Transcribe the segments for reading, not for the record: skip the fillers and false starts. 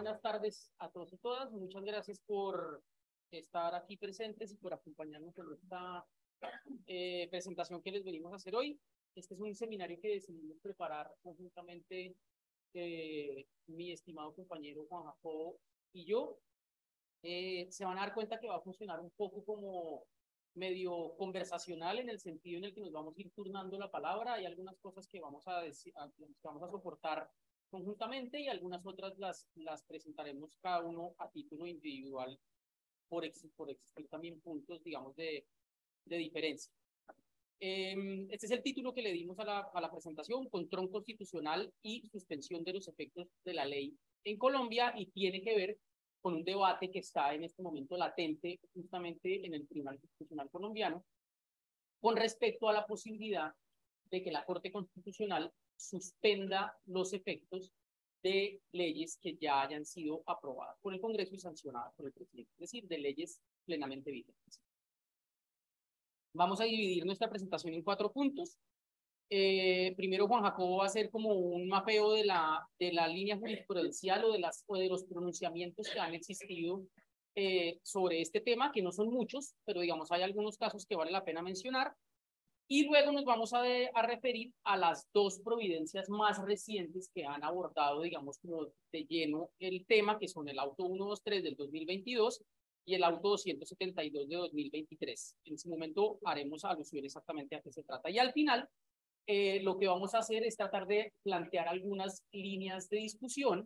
buenas tardes a todos y todas. Muchas gracias por estar aquí presentes y por acompañarnos en esta presentación que les venimos a hacer hoy. Este es un seminario que decidimos preparar conjuntamente mi estimado compañero Juan Jacobo y yo. Se van a dar cuenta que va a funcionar un poco como medio conversacional en el sentido en el que nos vamos a ir turnando la palabra. Hay algunas cosas que vamos a decir, que vamos a soportar conjuntamente y algunas otras las presentaremos cada uno a título individual por existir también puntos, digamos, de diferencia. Este es el título que le dimos a la presentación: Control constitucional y suspensión de los efectos de la ley en Colombia, y tiene que ver con un debate que está en este momento latente justamente en el Tribunal Constitucional colombiano con respecto a la posibilidad de que la Corte Constitucional suspenda los efectos de leyes que ya hayan sido aprobadas por el Congreso y sancionadas por el presidente, es decir, de leyes plenamente vigentes. Vamos a dividir nuestra presentación en 4 puntos. Primero, Juan Jacobo va a hacer como un mapeo de la línea jurisprudencial o de los pronunciamientos que han existido sobre este tema, que no son muchos, pero digamos hay algunos casos que vale la pena mencionar. Y luego nos vamos a referir a las 2 providencias más recientes que han abordado, digamos, como de lleno el tema, que son el auto 123 del 2022 y el auto 272 de 2023. En ese momento haremos alusión exactamente a qué se trata. Y al final, lo que vamos a hacer es tratar de plantear algunas líneas de discusión,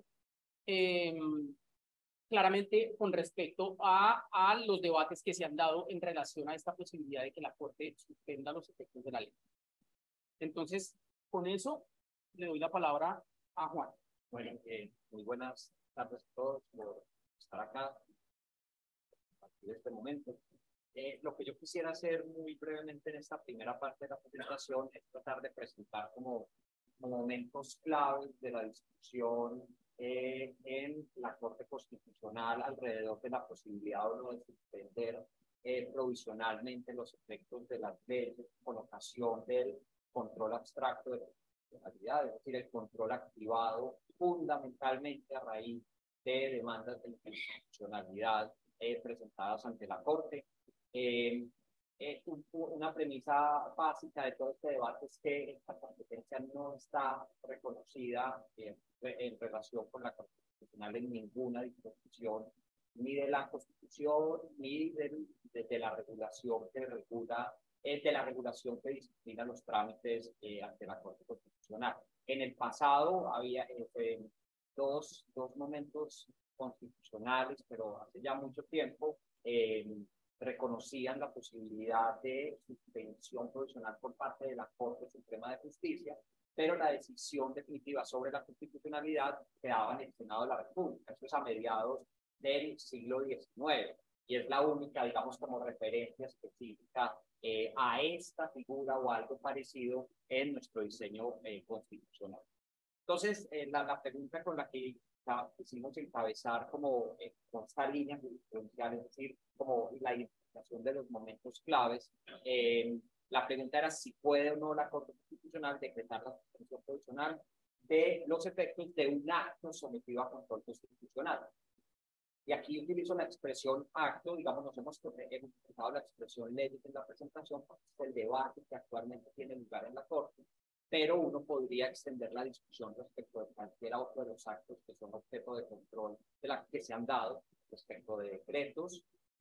claramente con respecto a los debates que se han dado en relación a esta posibilidad de que la Corte suspenda los efectos de la ley. Entonces, con eso, le doy la palabra a Juan. Bueno, muy buenas tardes a todos por estar acá a partir de este momento. Lo que yo quisiera hacer muy brevemente en esta primera parte de la presentación es tratar de presentar como momentos claves de la discusión en la Corte Constitucional alrededor de la posibilidad o no de suspender provisionalmente los efectos de las leyes con ocasión del control abstracto de la constitucionalidad, es decir, el control activado fundamentalmente a raíz de demandas de inconstitucionalidad presentadas ante la Corte. Una premisa básica de todo este debate es que esta competencia no está reconocida en relación con la Constitucional en ninguna disposición, ni de la Constitución, ni de la regulación que regula, de la regulación que disciplina los trámites ante la Corte Constitucional. En el pasado había dos momentos constitucionales, pero hace ya mucho tiempo, reconocían la posibilidad de suspensión provisional por parte de la Corte Suprema de Justicia, pero la decisión definitiva sobre la constitucionalidad quedaba en el Senado de la República. Eso es a mediados del siglo XIX, y es la única, digamos, como referencia específica a esta figura o algo parecido en nuestro diseño constitucional. Entonces, la pregunta con la que quisimos encabezar como con esta línea jurisprudencial, es decir, como la identificación de los momentos claves, la pregunta era si puede o no la Corte Constitucional decretar la suspensión provisional de los efectos de un acto sometido a control constitucional. Y aquí utilizo la expresión acto, digamos, nos hemos utilizado la expresión ley en la presentación, porque es el debate que actualmente tiene lugar en la Corte, pero uno podría extender la discusión respecto de cualquier otro de los actos que son objeto de control que se han dado respecto de decretos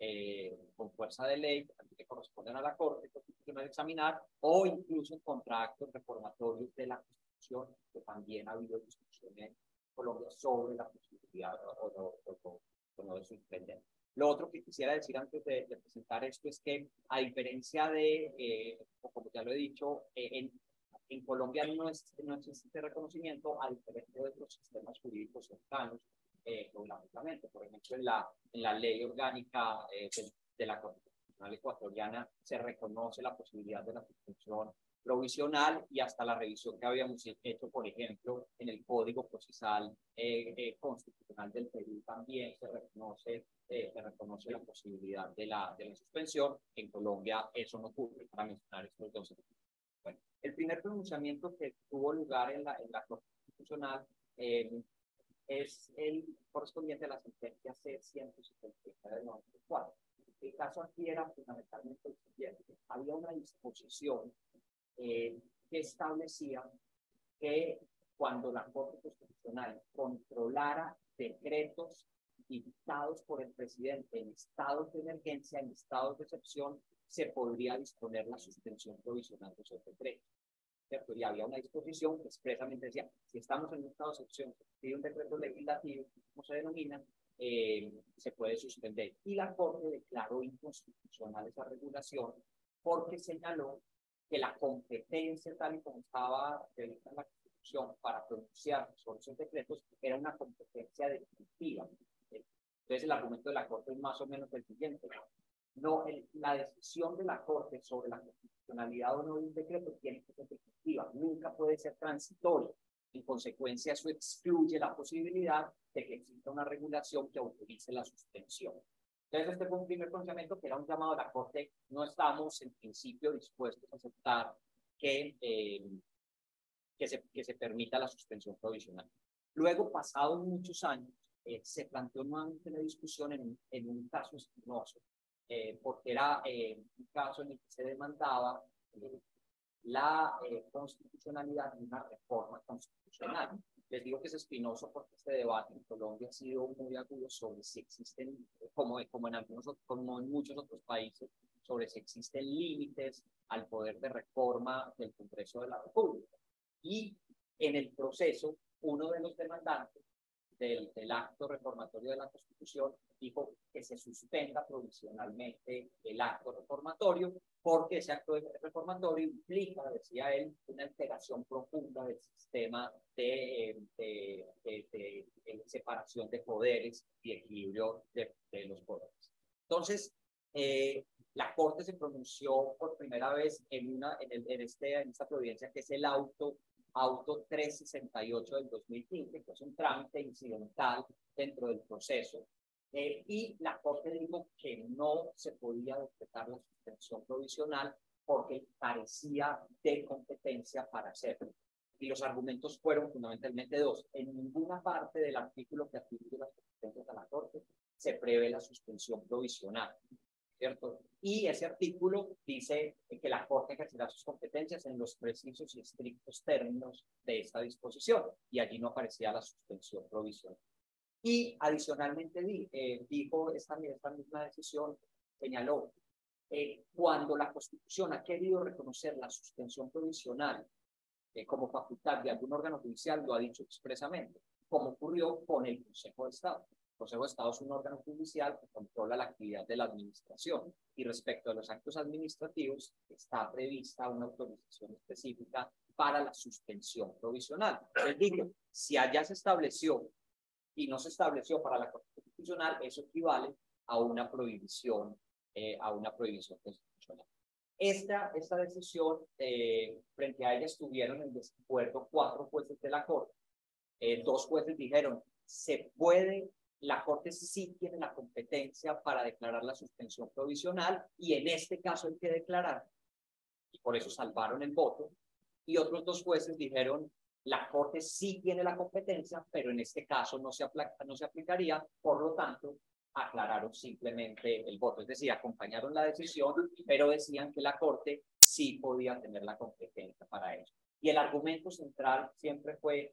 con fuerza de ley que corresponden a la Corte Constitucional examinar, o incluso en contraactos reformatorios de la Constitución, que también ha habido discusiones en Colombia sobre la posibilidad o no de suspender. Lo otro que quisiera decir antes de presentar esto es que, a diferencia de, como ya lo he dicho, en Colombia no existe este reconocimiento, a diferencia de otros sistemas jurídicos cercanos, reglamentariamente. Por ejemplo, en la ley orgánica de la Constitucional ecuatoriana se reconoce la posibilidad de la suspensión provisional, y hasta la revisión que habíamos hecho, por ejemplo, en el Código Procesal Constitucional del Perú también se reconoce la posibilidad de la suspensión. En Colombia eso no ocurre, para mencionar estos dos ejemplos. Bueno, el primer pronunciamiento que tuvo lugar en la Corte Constitucional es el correspondiente a la sentencia C-179 del 94. El caso aquí era fundamentalmente el siguiente. Había una disposición que establecía que cuando la Corte Constitucional controlara decretos dictados por el presidente en estados de emergencia, en estados de excepción, se podría disponer la suspensión provisional de esos decretos. ¿Cierto? Y había una disposición que expresamente decía, si estamos en un estado de excepción, se pide un decreto legislativo, como se denomina, se puede suspender. Y la Corte declaró inconstitucional esa regulación porque señaló que la competencia tal y como estaba prevista en la Constitución para pronunciar sobre esos decretos era una competencia definitiva. Entonces el argumento de la Corte es más o menos el siguiente. No, la decisión de la Corte sobre la constitucionalidad o no de un decreto tiene que ser definitiva, nunca puede ser transitoria. En consecuencia, eso excluye la posibilidad de que exista una regulación que autorice la suspensión. Entonces, este fue un primer pronunciamiento que era un llamado a la Corte. No estamos en principio dispuestos a aceptar que se permita la suspensión provisional. Luego, pasados muchos años, se planteó nuevamente la discusión en un caso espinoso, porque era un caso en el que se demandaba la constitucionalidad de una reforma constitucional. Les digo que es espinoso porque este debate en Colombia ha sido muy agudo sobre si existen, como en muchos otros países, sobre si existen límites al poder de reforma del Congreso de la República. Y en el proceso, uno de los demandantes del acto reformatorio de la Constitución dijo que se suspenda provisionalmente el acto reformatorio porque ese acto reformatorio implica, decía él, una alteración profunda del sistema de separación de poderes y equilibrio de los poderes. Entonces, la Corte se pronunció por primera vez en esta providencia que es el auto 368 del 2015, que es un trámite incidental dentro del proceso. Y la Corte dijo que no se podía decretar la suspensión provisional porque carecía de competencia para hacerlo. Y los argumentos fueron fundamentalmente dos. En ninguna parte del artículo que atribuye las competencias a la Corte se prevé la suspensión provisional, ¿cierto? Y ese artículo dice que la Corte ejercerá sus competencias en los precisos y estrictos términos de esta disposición, y allí no aparecía la suspensión provisional. Y adicionalmente dijo esta misma decisión, señaló, cuando la Constitución ha querido reconocer la suspensión provisional como facultad de algún órgano judicial, lo ha dicho expresamente, como ocurrió con el Consejo de Estado. El Consejo de Estado es un órgano judicial que controla la actividad de la administración y respecto a los actos administrativos está prevista una autorización específica para la suspensión provisional. Es decir, si allá se estableció y no se estableció para la Corte Constitucional, eso equivale a una prohibición constitucional. Esta decisión, frente a ella estuvieron en desacuerdo 4 jueces de la Corte. 2 jueces dijeron, la Corte sí tiene la competencia para declarar la suspensión provisional y en este caso hay que declarar, y por eso salvaron el voto. Y otros 2 jueces dijeron, la Corte sí tiene la competencia, pero en este caso no se aplicaría, por lo tanto, aclararon simplemente el voto. Es decir, acompañaron la decisión, pero decían que la Corte sí podía tener la competencia para eso. Y el argumento central siempre fue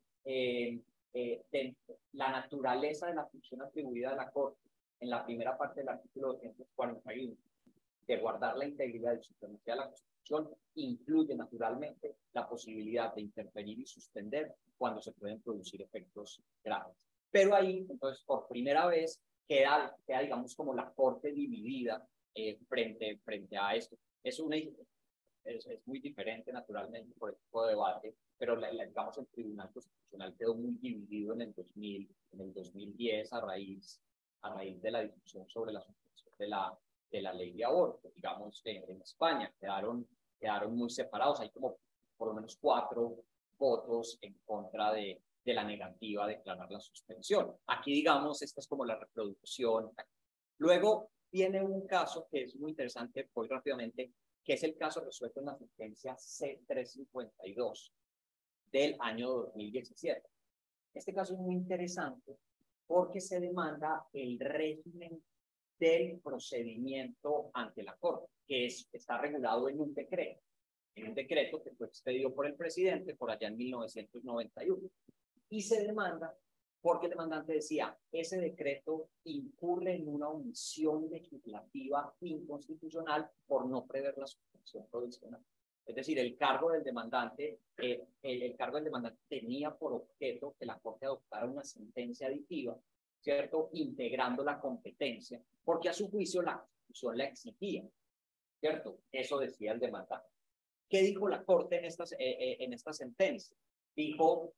la naturaleza de la función atribuida a la Corte en la primera parte del artículo 241, de guardar la integridad y supremacía de la Constitución, incluye naturalmente la posibilidad de interferir y suspender cuando se pueden producir efectos graves. Pero ahí, entonces, por primera vez, queda digamos, como la Corte dividida frente a esto. Es muy diferente, naturalmente, por el tipo de debate, pero digamos, el Tribunal Constitucional quedó muy dividido en el 2010 a raíz de la discusión sobre la suspensión de la ley de aborto. Digamos que en España quedaron muy separados. Hay como por lo menos 4 votos en contra de la negativa a declarar la suspensión. Aquí, digamos, esta es como la reproducción. Luego viene un caso que es muy interesante, voy rápidamente, que es el caso resuelto en la sentencia C-352 del año 2017. Este caso es muy interesante porque se demanda el régimen del procedimiento ante la Corte, que está regulado en un decreto que fue expedido por el presidente por allá en 1991. Y se demanda porque el demandante decía, ese decreto incurre en una omisión legislativa inconstitucional por no prever la suspensión provisional. Es decir, el cargo del demandante tenía por objeto que la Corte adoptara una sentencia aditiva, ¿cierto? Integrando la competencia, porque a su juicio la Constitución la exigía, ¿cierto? Eso decía el demandante. ¿Qué dijo la Corte en esta sentencia? Dijo,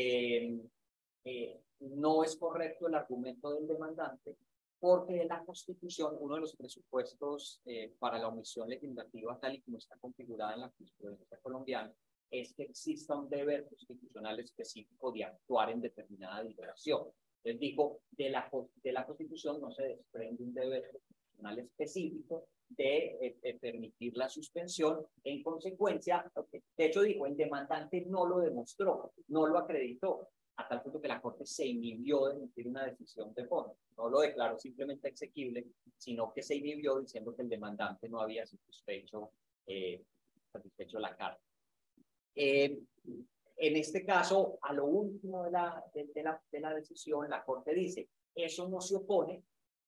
no es correcto el argumento del demandante porque la Constitución, uno de los presupuestos para la omisión legislativa tal y como está configurada en la jurisprudencia colombiana, es que exista un deber constitucional específico de actuar en determinada liberación. Les digo, de la Constitución no se desprende un deber constitucional específico de permitir la suspensión. En consecuencia, de hecho dijo, el demandante no lo demostró, no lo acreditó, a tal punto que la Corte se inhibió de emitir una decisión de fondo. No lo declaró simplemente exequible, sino que se inhibió diciendo que el demandante no había satisfecho la carga. En este caso, a lo último de la decisión, la Corte dice, eso no se opone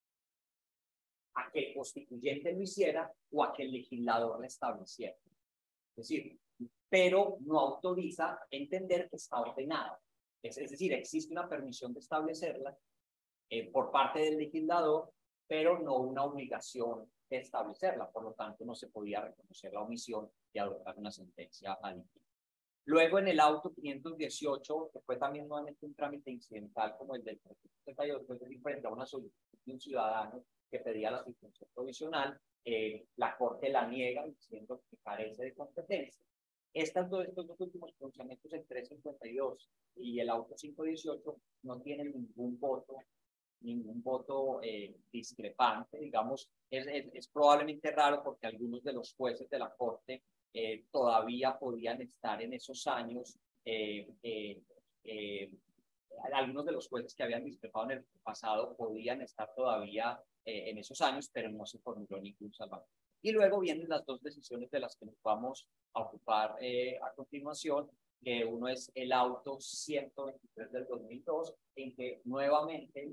a que el constituyente lo hiciera o a que el legislador lo estableciera. Es decir, pero no autoriza entender que está ordenada. Es decir, existe una permisión de establecerla por parte del legislador, pero no una obligación de establecerla. Por lo tanto, no se podía reconocer la omisión de adoptar una sentencia aditiva. Luego, en el auto 518, que fue también nuevamente un trámite incidental como el del 378, es decir, frente a una solicitud de un ciudadano que pedía la suspensión provisional, la Corte la niega diciendo que carece de competencia. Estos dos últimos pronunciamientos, el 352 y el auto 518, no tienen ningún voto discrepante, digamos. Es probablemente raro porque algunos de los jueces de la Corte todavía podían estar en esos años, algunos de los jueces que habían discrepado en el pasado podían estar todavía en esos años, pero no se formuló ningún salvamento. Y luego vienen las dos decisiones de las que nos vamos a ocupar a continuación, que uno es el auto 123 del 2002, en que nuevamente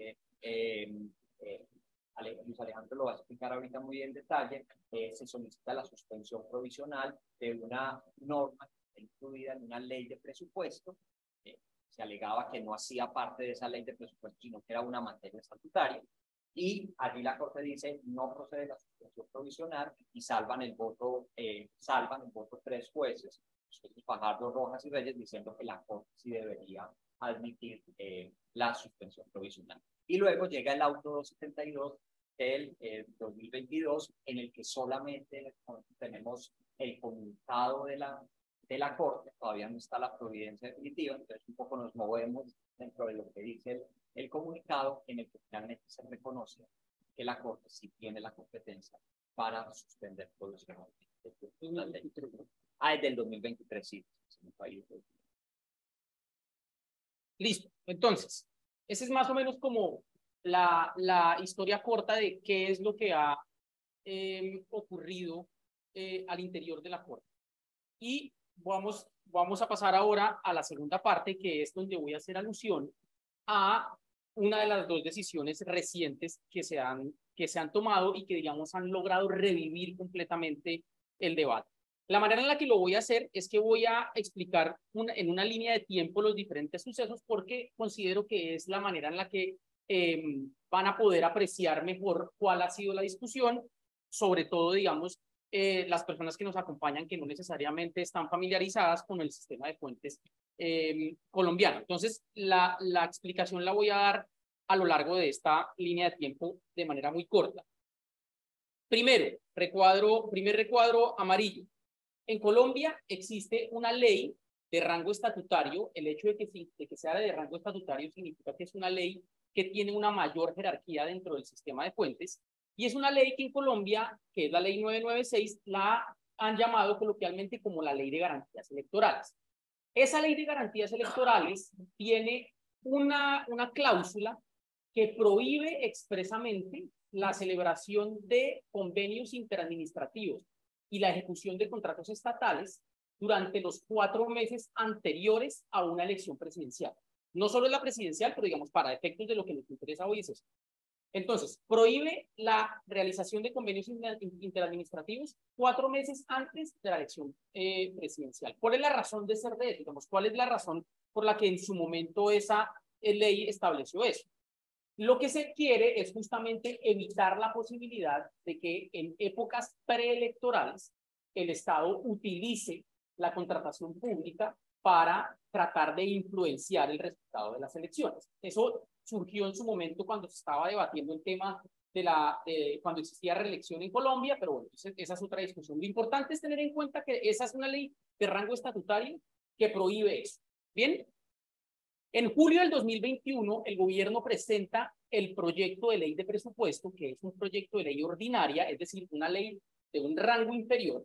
Luis Alejandro lo va a explicar ahorita muy en detalle, se solicita la suspensión provisional de una norma que está incluida en una ley de presupuesto. Se alegaba que no hacía parte de esa ley de presupuesto, sino que era una materia estatutaria. Y allí la Corte dice, no procede la suspensión provisional y salvan el voto tres jueces, los jueces Fajardo, Rojas y Reyes, diciendo que la Corte sí debería admitir la suspensión provisional. Y luego llega el auto 272 del 2022, en el que solamente tenemos el comunicado de la Corte, todavía no está la providencia definitiva, entonces un poco nos movemos dentro de lo que dice el comunicado, en el que finalmente se reconoce que la Corte sí tiene la competencia para suspender provisionalmente la ley. Es del 2023, sí. Listo. Entonces, esa es más o menos como la historia corta de qué es lo que ha ocurrido al interior de la Corte. Y vamos a pasar ahora a la segunda parte, que es donde voy a hacer alusión a una de las dos decisiones recientes que se han tomado y que, digamos, han logrado revivir completamente el debate. La manera en la que lo voy a hacer es que voy a explicar en una línea de tiempo los diferentes sucesos, porque considero que es la manera en la que van a poder apreciar mejor cuál ha sido la discusión, sobre todo, digamos, las personas que nos acompañan que no necesariamente están familiarizadas con el sistema de fuentes colombiano. Entonces, la explicación la voy a dar a lo largo de esta línea de tiempo de manera muy corta. Primer recuadro amarillo. En Colombia existe una ley de rango estatutario. El hecho de que sea de rango estatutario significa que es una ley que tiene una mayor jerarquía dentro del sistema de fuentes, y es una ley que en Colombia, que es la ley 996, la han llamado coloquialmente como la ley de garantías electorales. Esa ley de garantías electorales tiene una cláusula que prohíbe expresamente la celebración de convenios interadministrativos y la ejecución de contratos estatales durante los 4 meses anteriores a una elección presidencial. No solo es la presidencial, pero digamos, para efectos de lo que nos interesa hoy es eso. Entonces, prohíbe la realización de convenios interadministrativos 4 meses antes de la elección presidencial. ¿Cuál es la razón de ser de eso? Digamos, ¿cuál es la razón por la que en su momento esa ley estableció eso? Lo que se quiere es justamente evitar la posibilidad de que en épocas preelectorales el Estado utilice la contratación pública para tratar de influenciar el resultado de las elecciones. Eso surgió en su momento cuando se estaba debatiendo el tema cuando existía reelección en Colombia, pero bueno, esa es otra discusión. Lo importante es tener en cuenta que esa es una ley de rango estatutario que prohíbe eso. Bien, en julio del 2021, el gobierno presenta el proyecto de ley de presupuesto, que es un proyecto de ley ordinaria, es decir, una ley de un rango inferior,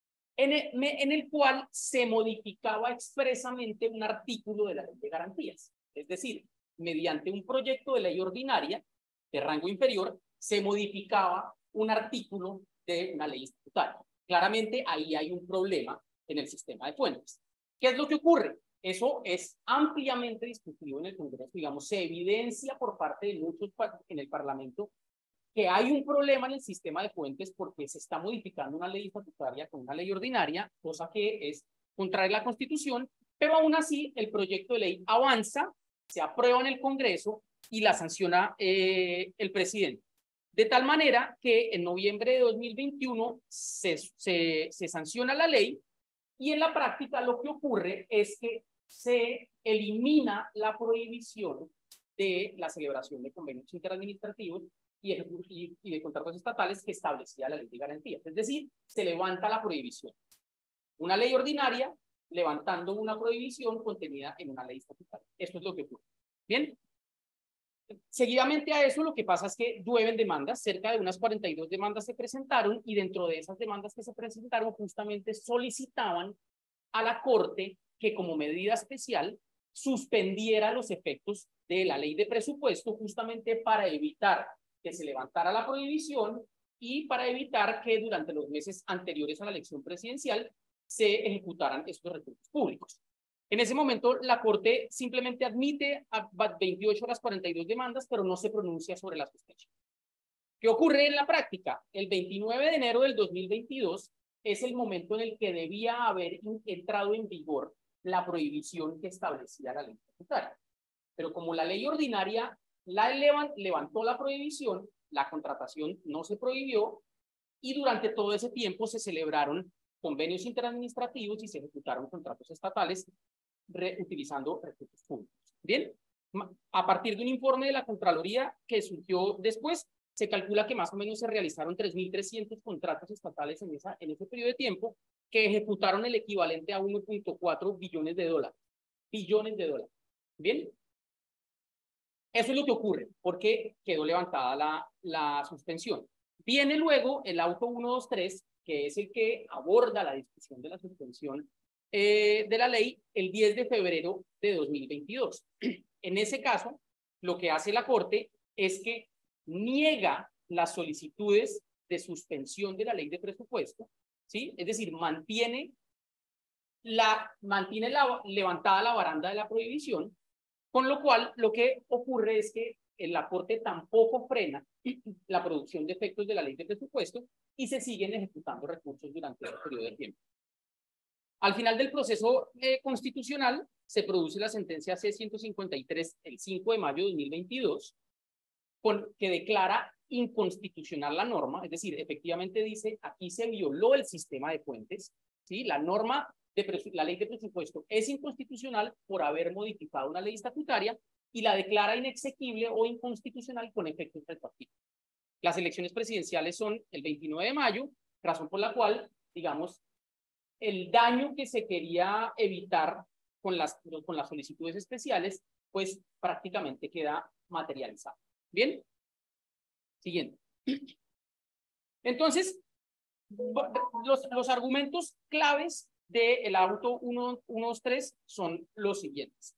en el cual se modificaba expresamente un artículo de la ley de garantías. Es decir, mediante un proyecto de ley ordinaria de rango inferior, se modificaba un artículo de una ley estatutaria. Claramente ahí hay un problema en el sistema de fuentes. ¿Qué es lo que ocurre? Eso es ampliamente discutido en el Congreso, digamos, se evidencia por parte de muchos en el Parlamento que hay un problema en el sistema de fuentes porque se está modificando una ley estatutaria con una ley ordinaria, cosa que es contraria a la Constitución, pero aún así el proyecto de ley avanza, se aprueba en el Congreso y la sanciona el presidente. De tal manera que en noviembre de 2021 se sanciona la ley y en la práctica lo que ocurre es que se elimina la prohibición de la celebración de convenios interadministrativos y de contratos estatales que establecía la ley de garantías. Es decir, se levanta la prohibición. Una ley ordinaria levantando una prohibición contenida en una ley estatutaria. Esto es lo que ocurre. Bien. Seguidamente a eso lo que pasa es que llueven demandas, cerca de unas 42 demandas se presentaron y dentro de esas demandas que se presentaron justamente solicitaban a la Corte que como medida especial suspendiera los efectos de la ley de presupuesto justamente para evitar que se levantara la prohibición y para evitar que durante los meses anteriores a la elección presidencial se ejecutaran estos recursos públicos. En ese momento, la Corte simplemente admite a 28 de las 42 demandas, pero no se pronuncia sobre la sospecha. ¿Qué ocurre en la práctica? El 29 de enero del 2022 es el momento en el que debía haber entrado en vigor la prohibición que establecía la ley estatutaria. Pero como la ley ordinaria levantó la prohibición, la contratación no se prohibió y durante todo ese tiempo se celebraron convenios interadministrativos y se ejecutaron contratos estatales utilizando recursos públicos. Bien, a partir de un informe de la Contraloría que surgió después, se calcula que más o menos se realizaron 3.300 contratos estatales en ese periodo de tiempo que ejecutaron el equivalente a 1.4 billones de dólares. Billones de dólares. Bien. Eso es lo que ocurre, porque quedó levantada la suspensión. Viene luego el auto 123, que es el que aborda la discusión de la suspensión de la ley el 10 de febrero de 2022. En ese caso, lo que hace la Corte es que niega las solicitudes de suspensión de la ley de presupuesto, ¿sí? Es decir, mantiene levantada la baranda de la prohibición, con lo cual lo que ocurre es que la Corte tampoco frena la producción de efectos de la ley de presupuesto y se siguen ejecutando recursos durante ese periodo de tiempo. Al final del proceso constitucional se produce la sentencia C-153 el 5 de mayo de 2022, que declara inconstitucional la norma, es decir, efectivamente dice, aquí se violó el sistema de fuentes, ¿sí? La ley de presupuesto es inconstitucional por haber modificado una ley estatutaria y la declara inexequible o inconstitucional con efectos retroactivos. Las elecciones presidenciales son el 29 de mayo, razón por la cual, digamos, el daño que se quería evitar con las solicitudes especiales, pues prácticamente queda materializado. ¿Bien? Siguiente. Entonces, los argumentos claves del auto 123 son los siguientes.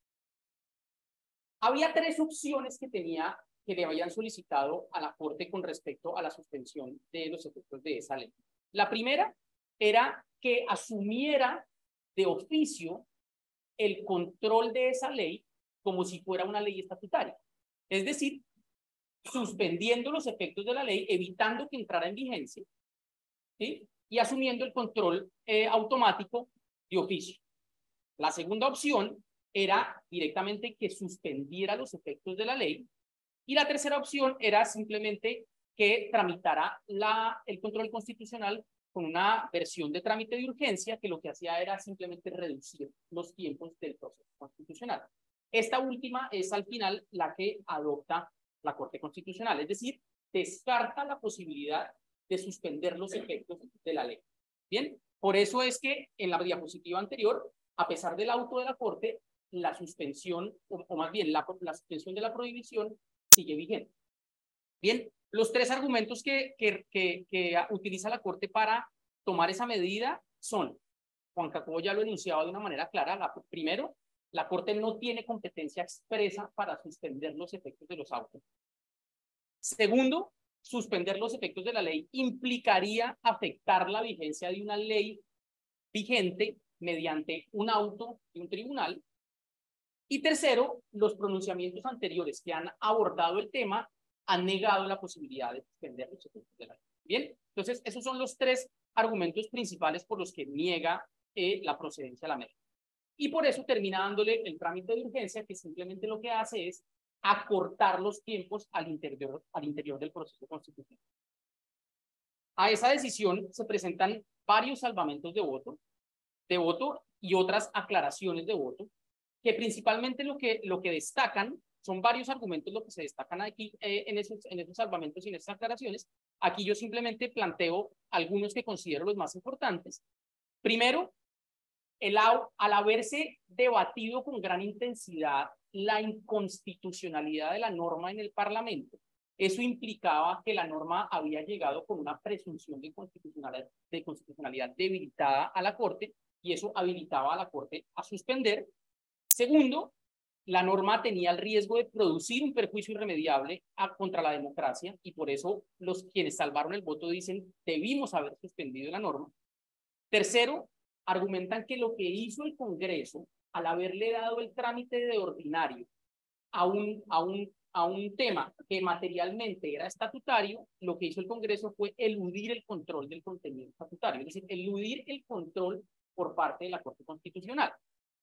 Había tres opciones que le habían solicitado a la Corte con respecto a la suspensión de los efectos de esa ley. La primera era que asumiera de oficio el control de esa ley como si fuera una ley estatutaria. Es decir, suspendiendo los efectos de la ley, evitando que entrara en vigencia, ¿sí? Y asumiendo el control automático de oficio. La segunda opción era directamente que suspendiera los efectos de la ley. Y la tercera opción era simplemente que tramitara el control constitucional con una versión de trámite de urgencia que lo que hacía era simplemente reducir los tiempos del proceso constitucional. Esta última es al final la que adopta la Corte Constitucional, es decir, descarta la posibilidad de suspender los efectos de la ley. Bien, por eso es que en la diapositiva anterior, a pesar del auto de la Corte, la suspensión, o más bien la suspensión de la prohibición sigue vigente. Bien, los tres argumentos que utiliza la Corte para tomar esa medida son, Juan Jacobo ya lo enunciaba de una manera clara, primero, la Corte no tiene competencia expresa para suspender los efectos de los autos. Segundo, suspender los efectos de la ley implicaría afectar la vigencia de una ley vigente mediante un auto de un tribunal. Y tercero, los pronunciamientos anteriores que han abordado el tema han negado la posibilidad de suspender los efectos de la ley. Bien, entonces esos son los tres argumentos principales por los que niega la procedencia de la medida. Y por eso termina dándole el trámite de urgencia, que simplemente lo que hace es acortar los tiempos al interior del proceso constitucional. A esa decisión se presentan varios salvamentos de voto y otras aclaraciones de voto, que principalmente lo que destacan son varios argumentos lo que se destacan aquí en esos salvamentos y en esas aclaraciones. Aquí yo simplemente planteo algunos que considero los más importantes. Primero, al haberse debatido con gran intensidad la inconstitucionalidad de la norma en el Parlamento, eso implicaba que la norma había llegado con una presunción de constitucionalidad debilitada a la Corte, y eso habilitaba a la Corte a suspender. Segundo, la norma tenía el riesgo de producir un perjuicio irremediable contra la democracia, y por eso quienes salvaron el voto dicen debimos haber suspendido la norma. Tercero, argumentan que lo que hizo el Congreso al haberle dado el trámite de ordinario a un tema que materialmente era estatutario, lo que hizo el Congreso fue eludir el control del contenido estatutario, es decir, eludir el control por parte de la Corte Constitucional.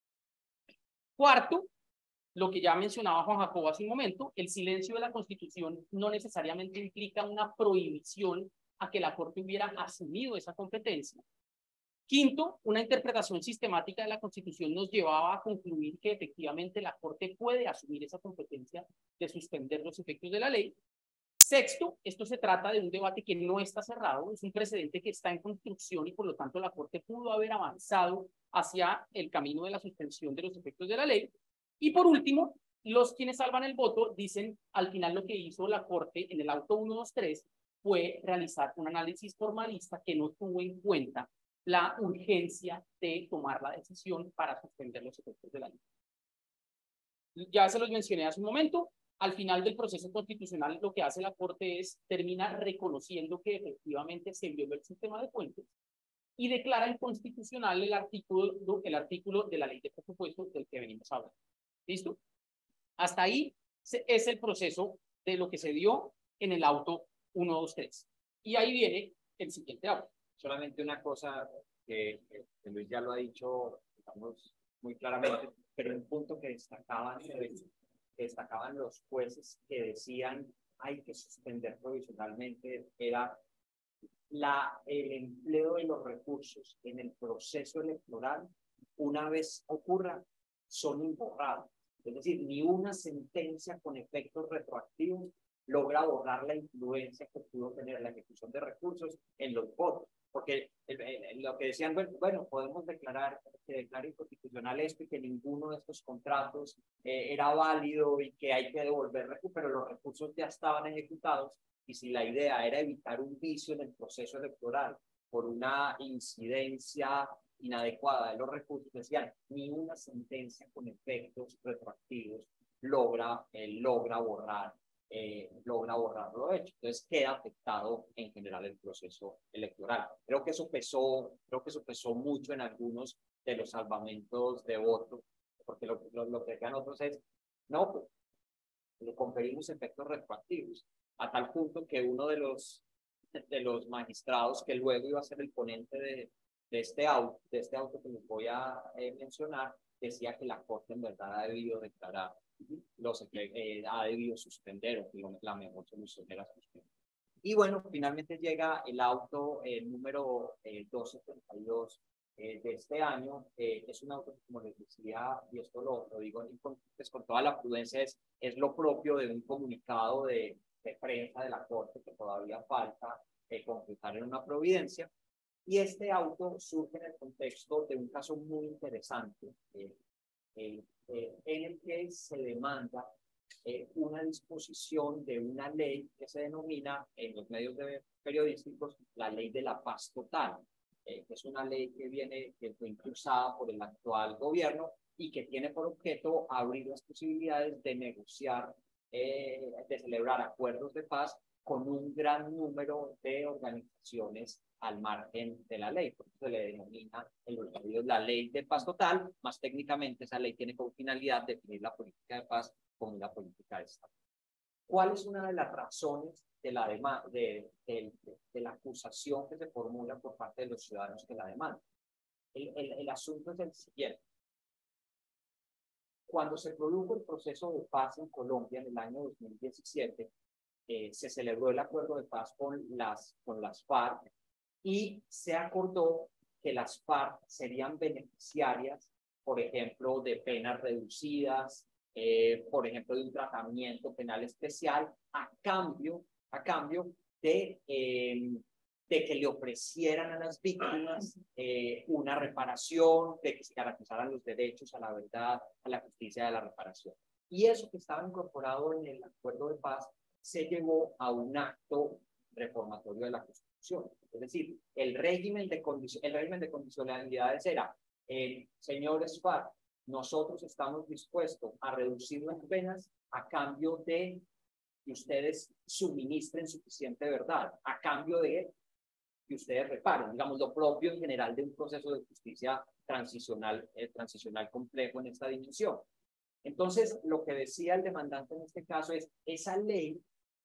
Cuarto, lo que ya mencionaba Juan Jacobo hace un momento, el silencio de la Constitución no necesariamente implica una prohibición a que la Corte hubiera asumido esa competencia. Quinto, una interpretación sistemática de la Constitución nos llevaba a concluir que efectivamente la Corte puede asumir esa competencia de suspender los efectos de la ley. Sexto, esto se trata de un debate que no está cerrado, es un precedente que está en construcción y por lo tanto la Corte pudo haber avanzado hacia el camino de la suspensión de los efectos de la ley. Y por último, los quienes salvan el voto dicen al final lo que hizo la Corte en el auto 123 fue realizar un análisis formalista que no tuvo en cuenta la urgencia de tomar la decisión para suspender los efectos de la ley. Ya se los mencioné hace un momento, al final del proceso constitucional lo que hace la Corte es terminar reconociendo que efectivamente se violó el sistema de fuentes y declara inconstitucional el artículo de la ley de presupuesto del que venimos hablando. ¿Listo? Hasta ahí es el proceso de lo que se dio en el auto 123. Y ahí viene el siguiente auto. Solamente una cosa que Luis ya lo ha dicho, digamos, muy claramente, pero un punto que destacaban los jueces que decían hay que suspender provisionalmente era el empleo de los recursos en el proceso electoral. Una vez ocurra, son imborrables. Es decir, ni una sentencia con efectos retroactivos logra borrar la influencia que pudo tener la ejecución de recursos en los votos. Porque lo que decían, bueno, podemos declarar que declara inconstitucional esto y que ninguno de estos contratos era válido y que hay que devolver recursos, pero los recursos ya estaban ejecutados, y si la idea era evitar un vicio en el proceso electoral por una incidencia inadecuada de los recursos, decían, ni una sentencia con efectos retroactivos logra borrar lo hecho. Entonces queda afectado en general el proceso electoral. Creo que eso pesó mucho en algunos de los salvamentos de voto, porque lo que decían otros es, no, pues, le conferimos efectos retroactivos, a tal punto que uno de los magistrados que luego iba a ser el ponente de este auto que les voy a mencionar, decía que la Corte en verdad ha debido declarar, ha debido suspender, o que la mejor solución era suspender. Y bueno, finalmente llega el auto número 272 de este año. Es un auto, como les decía, y esto lo digo pues, con toda la prudencia, es lo propio de un comunicado de prensa de la Corte que todavía falta concretar en una providencia. Y este auto surge en el contexto de un caso muy interesante en el que se demanda una disposición de una ley que se denomina en los medios periodísticos la ley de la paz total, que es una ley que fue impulsada por el actual gobierno y que tiene por objeto abrir las posibilidades de negociar, de celebrar acuerdos de paz con un gran número de organizaciones al margen de la ley. Por eso se le denomina en los medios la ley de paz total, más técnicamente esa ley tiene como finalidad definir la política de paz como una política de Estado. ¿Cuál es una de las razones de la acusación que se formula por parte de los ciudadanos que la demandan? El asunto es el siguiente. Cuando se produjo el proceso de paz en Colombia en el año 2017, se celebró el acuerdo de paz con las FARC y se acordó que las FARC serían beneficiarias, por ejemplo, de penas reducidas, por ejemplo, de un tratamiento penal especial, a cambio de que le ofrecieran a las víctimas una reparación, de que se garantizaran los derechos a la verdad, a la justicia y a la reparación. Y eso que estaba incorporado en el acuerdo de paz se llevó a un acto reformatorio de la Constitución. Es decir, el régimen de condicionalidades era, señores FARC, nosotros estamos dispuestos a reducir las penas a cambio de que ustedes suministren suficiente verdad, a cambio de que ustedes reparen, digamos, lo propio en general de un proceso de justicia transicional complejo en esta dimensión. Entonces, lo que decía el demandante en este caso es, esa ley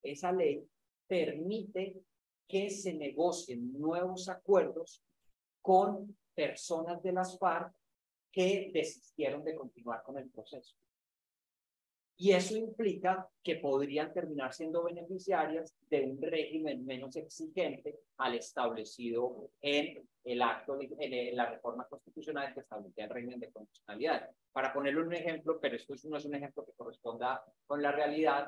permite que se negocien nuevos acuerdos con personas de las FARC que desistieron de continuar con el proceso. Y eso implica que podrían terminar siendo beneficiarias de un régimen menos exigente al establecido en la reforma constitucional que establece el régimen de condicionalidad. Para ponerle un ejemplo, pero esto no es un ejemplo que corresponda con la realidad,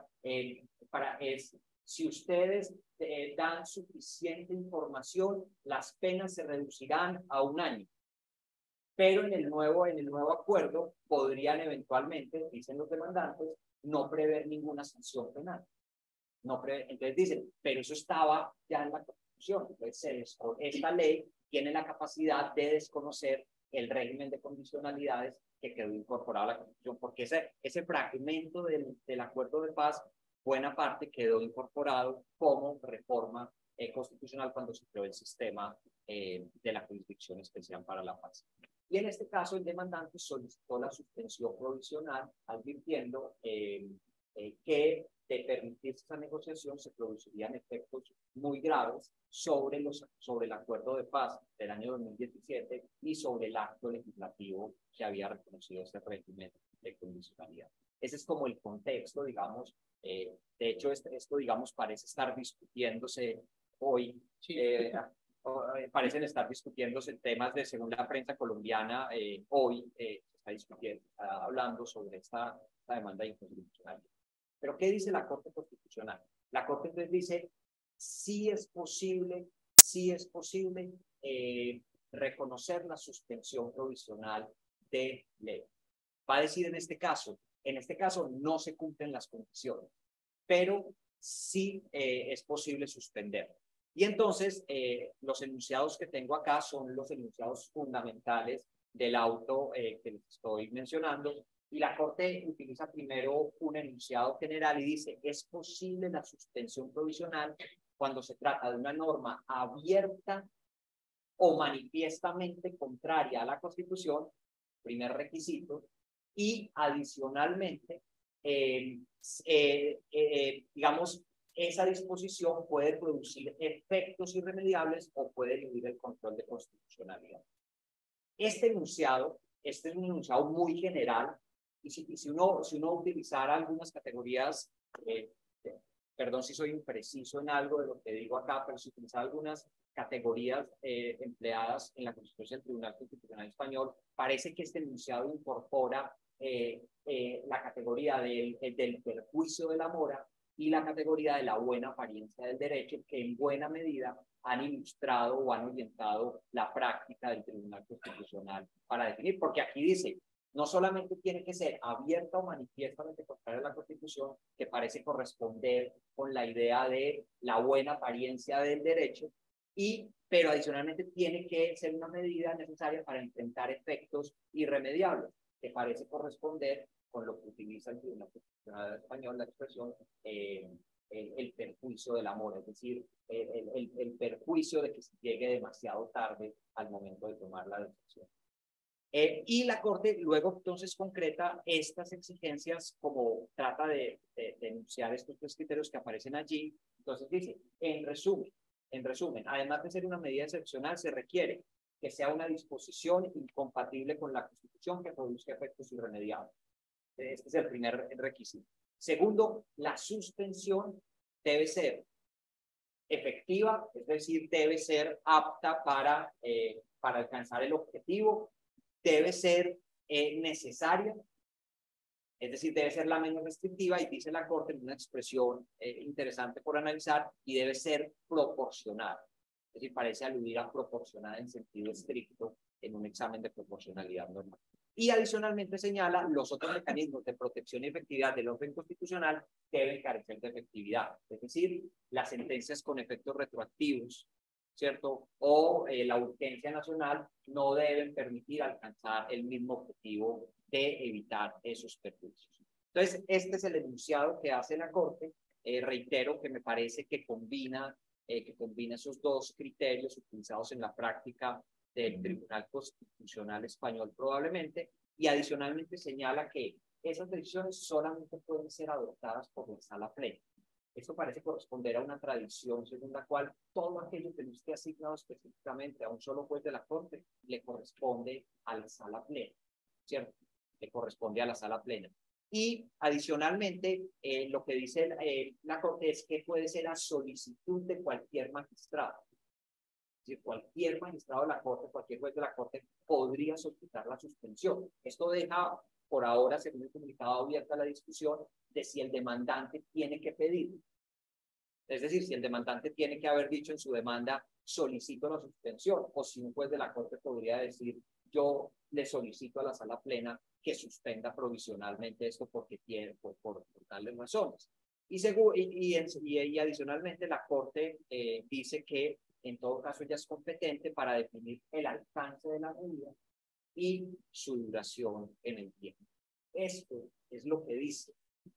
si ustedes dan suficiente información, las penas se reducirán a 1 año. Pero en el nuevo acuerdo podrían eventualmente, dicen los demandantes, no prever ninguna sanción penal. Entonces dicen, pero eso estaba ya en la Constitución. Entonces esta ley tiene la capacidad de desconocer el régimen de condicionalidades que quedó incorporado a la Constitución, porque ese fragmento del acuerdo de paz, buena parte quedó incorporado como reforma constitucional cuando se creó el sistema de la jurisdicción especial para la paz. Y en este caso, el demandante solicitó la suspensión provisional, advirtiendo que de permitirse esa negociación se producirían efectos muy graves sobre el acuerdo de paz del año 2017 y sobre el acto legislativo que había reconocido ese régimen de condicionalidad. Ese es como el contexto, digamos. De hecho, esto, digamos, parece estar discutiéndose hoy. Sí. Parecen estar discutiéndose temas de, según la prensa colombiana, hoy se está discutiendo, está hablando sobre esta demanda inconstitucional. Pero ¿qué dice la Corte Constitucional? La Corte entonces dice, sí es posible reconocer la suspensión provisional de ley. Va a decir en este caso no se cumplen las condiciones, pero sí es posible suspender. Y entonces, los enunciados que tengo acá son los enunciados fundamentales del auto que les estoy mencionando. Y la Corte utiliza primero un enunciado general y dice, es posible la suspensión provisional cuando se trata de una norma abierta o manifiestamente contraria a la Constitución, primer requisito, y adicionalmente, digamos, esa disposición puede producir efectos irremediables o puede eludir el control de constitucionalidad. Este enunciado, este es un enunciado muy general, y si uno utilizara algunas categorías, perdón si soy impreciso en algo de lo que digo acá, pero si utilizara algunas categorías empleadas en la Constitución del Tribunal Constitucional Español, parece que este enunciado incorpora la categoría del perjuicio de la mora y la categoría de la buena apariencia del derecho, que en buena medida han ilustrado o han orientado la práctica del Tribunal Constitucional para definir, porque aquí dice, no solamente tiene que ser abierta o manifiestamente contraria a la Constitución, que parece corresponder con la idea de la buena apariencia del derecho, pero adicionalmente tiene que ser una medida necesaria para enfrentar efectos irremediables, que parece corresponder con lo que utiliza el Tribunal Constitucional Español, la expresión el perjuicio del amor, es decir, el perjuicio de que se llegue demasiado tarde al momento de tomar la decisión. Y la Corte luego entonces concreta estas exigencias como trata de enunciar estos tres criterios que aparecen allí. Entonces dice, en resumen, además de ser una medida excepcional, se requiere que sea una disposición incompatible con la Constitución que produzca efectos irremediables. Este es el primer requisito. Segundo, la suspensión debe ser efectiva, es decir, debe ser apta para alcanzar el objetivo, debe ser necesaria, es decir, debe ser la menos restrictiva, y dice la Corte en una expresión interesante por analizar, y debe ser proporcional. Es decir, parece aludir a proporcional en sentido estricto en un examen de proporcionalidad normal. Y adicionalmente señala los otros mecanismos de protección y efectividad del orden constitucional deben carecer de efectividad. Es decir, las sentencias con efectos retroactivos, ¿cierto? O la urgencia nacional no deben permitir alcanzar el mismo objetivo de evitar esos perjuicios. Entonces, este es el enunciado que hace la Corte. Reitero que me parece que combina esos dos criterios utilizados en la práctica del Tribunal Constitucional Español probablemente, y adicionalmente señala que esas decisiones solamente pueden ser adoptadas por la Sala Plena. Esto parece corresponder a una tradición según la cual todo aquello que no esté asignado específicamente a un solo juez de la Corte le corresponde a la Sala Plena, ¿cierto? Le corresponde a la Sala Plena. Y adicionalmente, lo que dice la Corte es que puede ser a solicitud de cualquier magistrado. Es decir, cualquier magistrado de la Corte, cualquier juez de la Corte podría solicitar la suspensión. Esto deja, por ahora, según el comunicado, abierta la discusión de si el demandante tiene que pedir. Es decir, si el demandante tiene que haber dicho en su demanda, solicito la suspensión, o si un juez de la Corte podría decir, yo le solicito a la Sala Plena que suspenda provisionalmente esto porque quiere, por tales razones. Y adicionalmente la Corte dice que en todo caso ella es competente para definir el alcance de la medida y su duración en el tiempo. Esto es lo que dice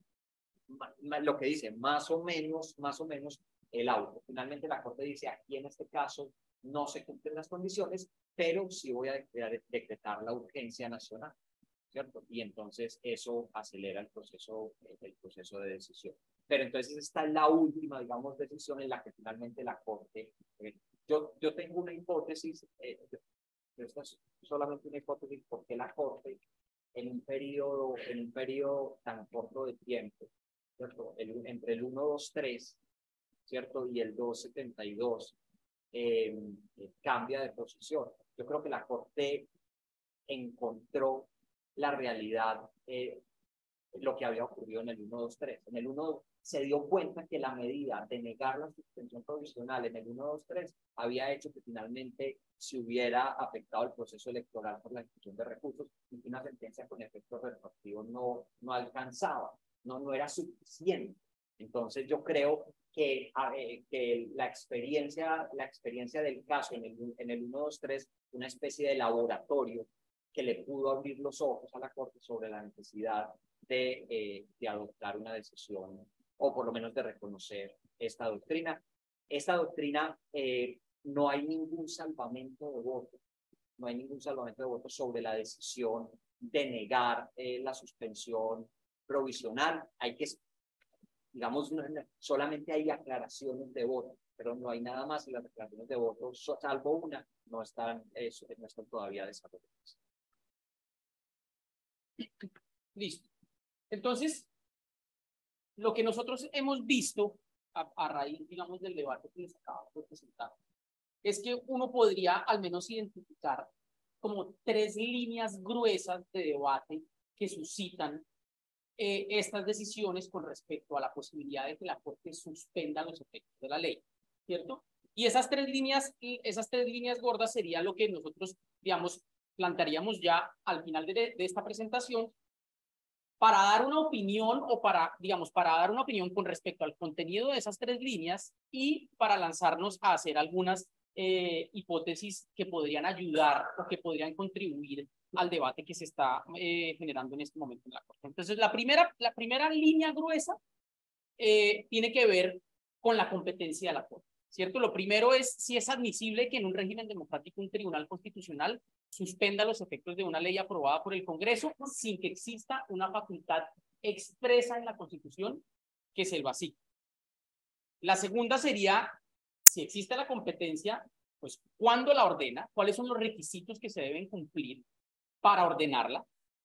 más o menos el auto. Finalmente la Corte dice, aquí en este caso no se cumplen las condiciones, pero sí voy a decretar la urgencia nacional, ¿cierto? Y entonces eso acelera el proceso de decisión. Pero entonces esta es la última, digamos, decisión en la que finalmente la Corte, yo tengo una hipótesis, esta es solamente una hipótesis, porque la Corte en un periodo tan corto de tiempo, ¿cierto? Entre el 123, ¿cierto? Y el 272, cambia de posición. Yo creo que la Corte encontró la realidad, lo que había ocurrido en el 123. En el 1 se dio cuenta que la medida de negar la suspensión provisional en el 123 había hecho que finalmente se hubiera afectado el proceso electoral por la ejecución de recursos, y que una sentencia con efectos retroactivos no alcanzaba, no era suficiente. Entonces yo creo que la experiencia del caso en el 123, una especie de laboratorio que le pudo abrir los ojos a la Corte sobre la necesidad de adoptar una decisión, o por lo menos de reconocer esta doctrina. Esta doctrina no hay ningún salvamento de voto, no hay ningún salvamento de voto sobre la decisión de negar la suspensión provisional. Hay que, digamos, solamente hay aclaraciones de voto, pero no hay nada más, y las aclaraciones de voto, salvo una, no están todavía desarrolladas. Listo. Entonces, lo que nosotros hemos visto a raíz, digamos, del debate que les acabo de presentar, es que uno podría al menos identificar como 3 líneas gruesas de debate que suscitan estas decisiones con respecto a la posibilidad de que la Corte suspenda los efectos de la ley, ¿cierto? Y esas tres líneas gordas sería lo que nosotros, digamos, plantearíamos ya al final de esta presentación para dar una opinión o para dar una opinión con respecto al contenido de esas 3 líneas y para lanzarnos a hacer algunas hipótesis que podrían ayudar o que podrían contribuir al debate que se está generando en este momento en la Corte. Entonces, la primera línea gruesa tiene que ver con la competencia de la Corte, ¿cierto? Lo primero es si es admisible que en un régimen democrático un tribunal constitucional suspenda los efectos de una ley aprobada por el Congreso sin que exista una facultad expresa en la Constitución que se lo así. La segunda sería, si existe la competencia, pues ¿cuándo la ordena? ¿Cuáles son los requisitos que se deben cumplir para ordenarla?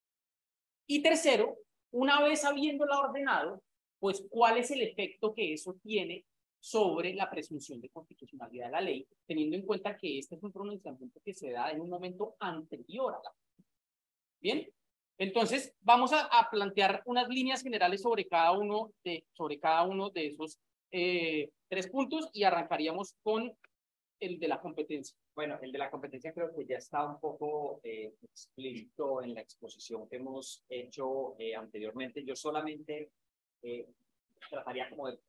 Y tercero, una vez habiéndola ordenado, pues ¿cuál es el efecto que eso tiene sobre la presunción de constitucionalidad de la ley, teniendo en cuenta que este es un pronunciamiento que se da en un momento anterior a la ley? Bien, entonces vamos a plantear unas líneas generales sobre cada uno de esos 3 puntos y arrancaríamos con el de la competencia. Bueno, el de la competencia creo que ya está un poco explícito en la exposición que hemos hecho anteriormente. Yo solamente trataría como de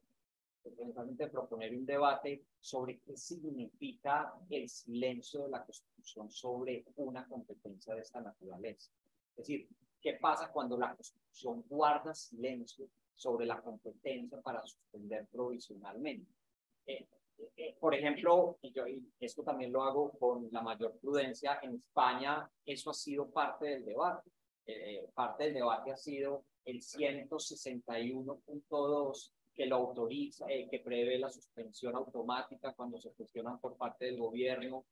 proponer un debate sobre qué significa el silencio de la Constitución sobre una competencia de esta naturaleza. Es decir, ¿qué pasa cuando la Constitución guarda silencio sobre la competencia para suspender provisionalmente? Por ejemplo, y esto también lo hago con la mayor prudencia, en España eso ha sido parte del debate. Parte del debate ha sido el 161.2 que lo autoriza, que prevé la suspensión automática cuando se cuestionan por parte del gobierno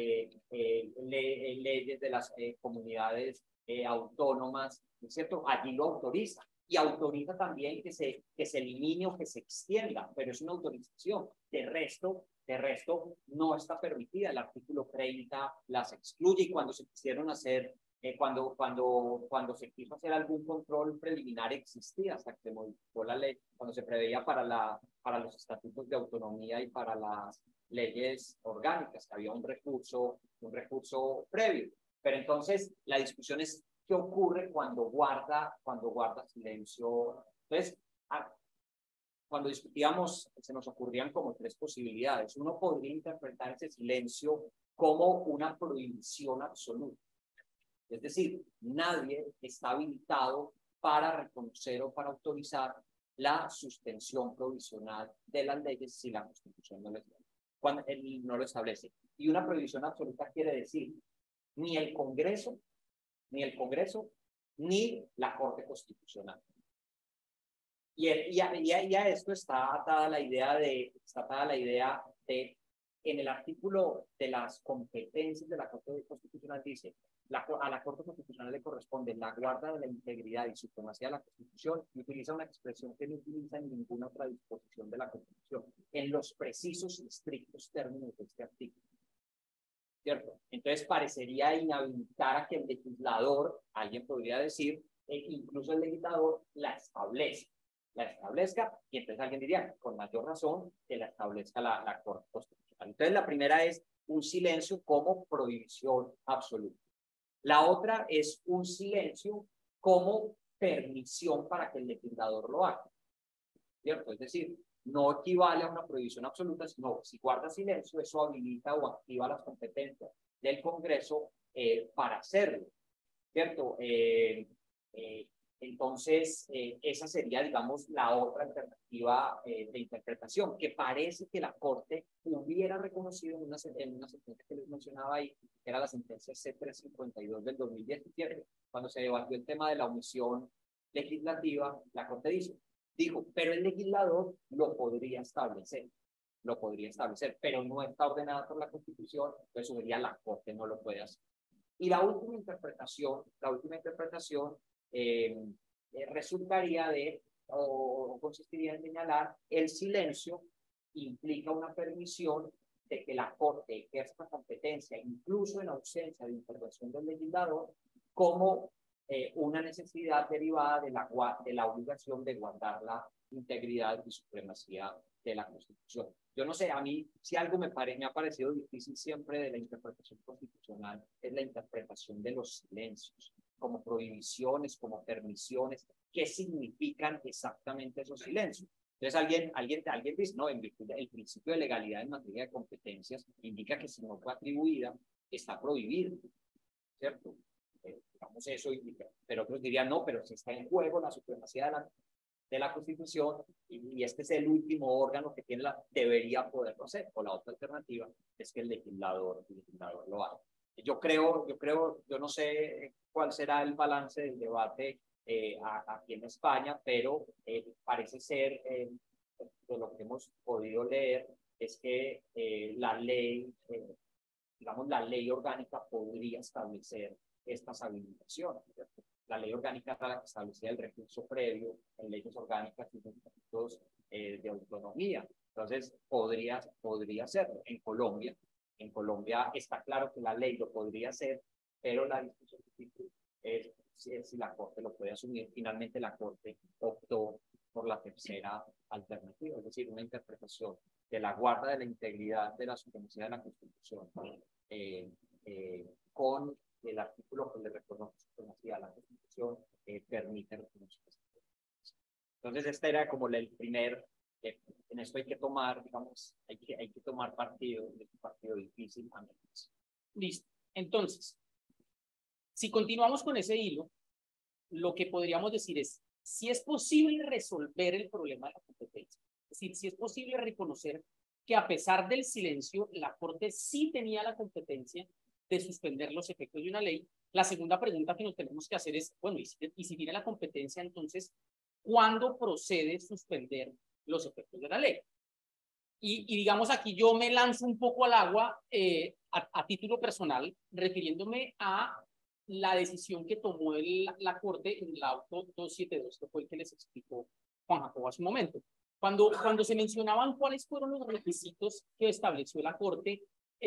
leyes de las comunidades autónomas, ¿no es cierto? Allí lo autoriza. Y autoriza también que se elimine o que se extienda, pero es una autorización. De resto no está permitida. El artículo 30 las excluye, y cuando se quisieron hacer, cuando se quiso hacer algún control preliminar existía hasta que se modificó la ley, cuando se preveía para los estatutos de autonomía y para las leyes orgánicas, que había un recurso previo. Pero entonces la discusión es qué ocurre cuando guarda silencio. Entonces, cuando discutíamos, se nos ocurrían como 3 posibilidades. Uno podría interpretar ese silencio como una prohibición absoluta. Es decir, nadie está habilitado para reconocer o para autorizar la suspensión provisional de las leyes si la Constitución no lo establece. Y una prohibición absoluta quiere decir ni el Congreso, ni la Corte Constitucional. Y a esto está atada la idea de, en el artículo de las competencias de la Corte Constitucional dice, a la Corte Constitucional le corresponde la guarda de la integridad y supremacía de la Constitución, y utiliza una expresión que no utiliza en ninguna otra disposición de la Constitución, en los precisos y estrictos términos de este artículo. ¿Cierto? Entonces parecería inhabilitar a que el legislador, alguien podría decir, incluso el legislador la establezca, y entonces alguien diría, con mayor razón, que la establezca la Corte Constitucional. Entonces la primera es un silencio como prohibición absoluta. La otra es un silencio como permisión para que el legislador lo haga. ¿cierto? Es decir, no equivale a una prohibición absoluta, sino si guarda silencio, eso habilita o activa las competencias del Congreso para hacerlo, ¿cierto? Entonces, esa sería, digamos, la otra alternativa de interpretación, que parece que la Corte hubiera reconocido en una sentencia que les mencionaba ahí, que era la sentencia C-352 del 2017, cuando se debatió el tema de la omisión legislativa. La Corte dijo, pero el legislador lo podría establecer, pero no está ordenada por la Constitución, entonces sería la Corte no lo puede hacer. Y la última interpretación resultaría o consistiría en señalar el silencio implica una permisión de que la Corte ejerza competencia, incluso en ausencia de intervención del legislador, como una necesidad derivada de la obligación de guardar la integridad y supremacía de la Constitución. Yo no sé, a mí si algo me ha parecido difícil siempre de la interpretación constitucional es la interpretación de los silencios, como prohibiciones, como permisiones. ¿Qué significan exactamente esos silencios? Entonces alguien dice, no, en virtud del principio de legalidad en materia de competencias indica que si no fue atribuida, está prohibido, ¿cierto? Digamos eso indica. Pero otros dirían, no, pero si está en juego la supremacía de la Constitución y este es el último órgano que tiene debería poderlo hacer. O la otra alternativa es que el legislador lo haga. Yo no sé cuál será el balance del debate aquí en España, pero parece ser, de lo que hemos podido leer, es que la ley orgánica podría establecer estas habilitaciones, ¿cierto? La ley orgánica era la que establecía el recurso previo en leyes orgánicas y en estatutos de autonomía. Entonces, podría serlo. En Colombia está claro que la ley lo podría hacer, pero la discusión es si la Corte lo puede asumir. Finalmente, la Corte optó por la tercera alternativa, es decir, una interpretación de la guarda de la integridad de la supremacía de la Constitución con el artículo que le reconoce supremacía a la Constitución permite reconocer. Entonces, este era como el primer, en esto hay que tomar, digamos, hay que tomar partido, es un partido difícil. Listo. Entonces, si continuamos con ese hilo, lo que podríamos decir es, si es posible resolver el problema de la competencia, es decir, si es posible reconocer que a pesar del silencio, la Corte sí tenía la competencia de suspender los efectos de una ley, la segunda pregunta que nos tenemos que hacer es, bueno, y si tiene la competencia, entonces, ¿cuándo procede suspender los efectos de la ley? Y digamos, aquí yo me lanzo un poco al agua a título personal, refiriéndome a la decisión que tomó la Corte en el auto 272, que fue el que les explicó Juan Jacobo hace un momento. Cuando se mencionaban cuáles fueron los requisitos que estableció la Corte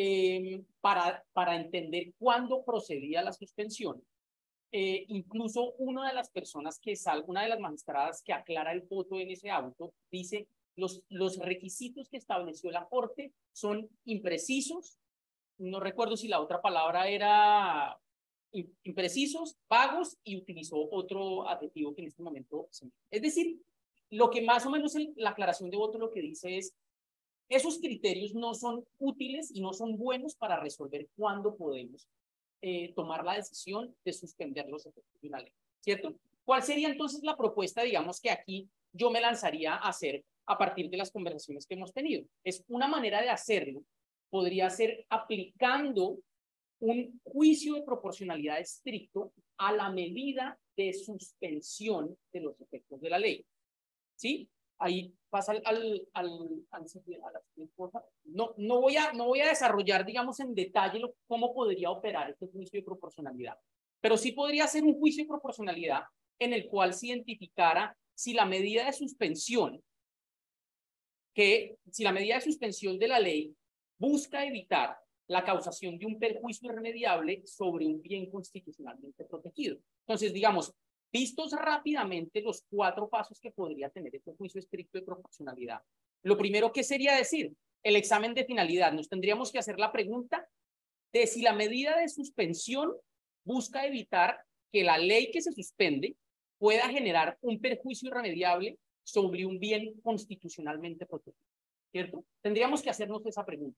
para entender cuándo procedía la suspensión, incluso una de las personas una de las magistradas que aclara el voto en ese auto, dice los requisitos que estableció la Corte son imprecisos, no recuerdo si la otra palabra era imprecisos, vagos, y utilizó otro adjetivo que en este momento es decir, lo que más o menos la aclaración de voto lo que dice es esos criterios no son útiles y no son buenos para resolver cuándo podemos tomar la decisión de suspender los efectos de una ley, ¿cierto? ¿Cuál sería entonces la propuesta, digamos, que aquí yo me lanzaría a hacer a partir de las conversaciones que hemos tenido? Es una manera de hacerlo, podría ser aplicando un juicio de proporcionalidad estricto a la medida de suspensión de los efectos de la ley. ¿Sí? Ahí pasa a la siguiente cosa. No voy a desarrollar, digamos, en detalle cómo podría operar este juicio de proporcionalidad, pero sí podría ser un juicio de proporcionalidad en el cual se identificara si la medida de suspensión de la ley busca evitar la causación de un perjuicio irremediable sobre un bien constitucionalmente protegido. Entonces, digamos, vistos rápidamente los 4 pasos que podría tener este juicio estricto de proporcionalidad, lo primero que sería decir, el examen de finalidad, nos tendríamos que hacer la pregunta de si la medida de suspensión busca evitar que la ley que se suspende pueda generar un perjuicio irremediable sobre un bien constitucionalmente protegido, ¿cierto? Tendríamos que hacernos esa pregunta.